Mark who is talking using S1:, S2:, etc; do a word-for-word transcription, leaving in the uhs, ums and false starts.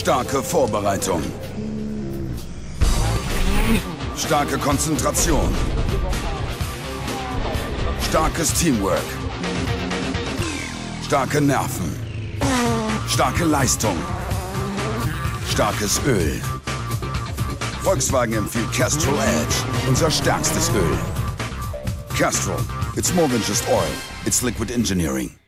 S1: Starke Vorbereitung. Starke Konzentration. Starkes Teamwork. Starke Nerven. Starke Leistung. Starkes Öl. Volkswagen empfiehlt Castrol Edge, unser stärkstes Öl. Castrol, it's more than just oil, it's liquid engineering.